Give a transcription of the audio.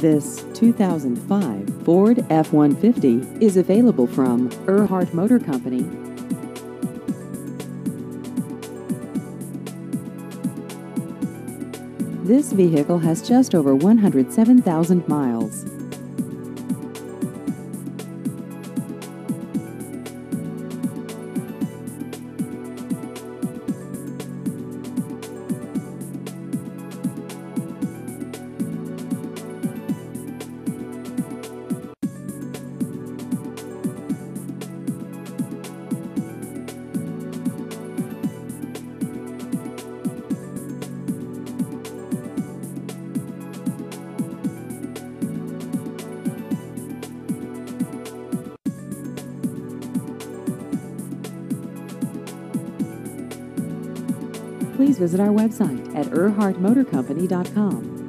This 2005 Ford F-150 is available from Ehrhardt Motor Company. This vehicle has just over 107,000 miles. Please visit our website at ehrhardtmotorcompany.com.